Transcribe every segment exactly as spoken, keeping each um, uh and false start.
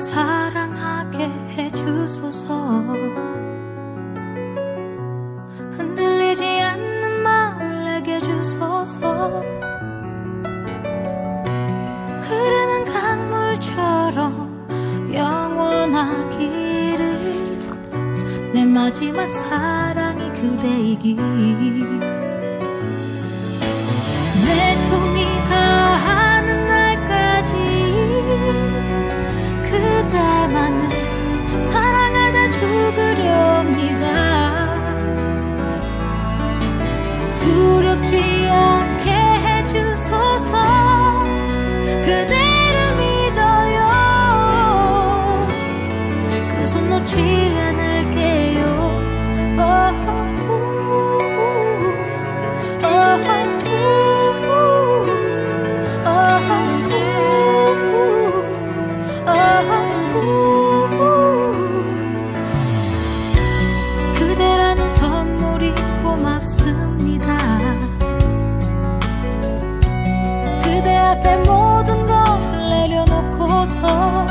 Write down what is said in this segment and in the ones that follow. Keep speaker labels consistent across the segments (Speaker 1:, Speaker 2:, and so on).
Speaker 1: 그대만 사랑하게 해주소서. 흔들리지 않는 마음을 내게 주소서. 흐르는 강물처럼 영원하기를. 내 마지막 사랑이 그대이기. 내 숨이 다하는 날까지 그대만을 사랑하다 죽으렵니다. 두렵지 않게 해주소서. 그대를 믿어요. 그 손 놓지 않을게요. oh, oh, oh, oh. 그대라는 선물이 고맙습니다. 그대 앞에 모든 것을 내려놓고서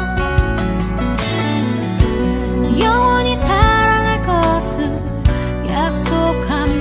Speaker 1: 영원히 사랑할 것을 약속합니다.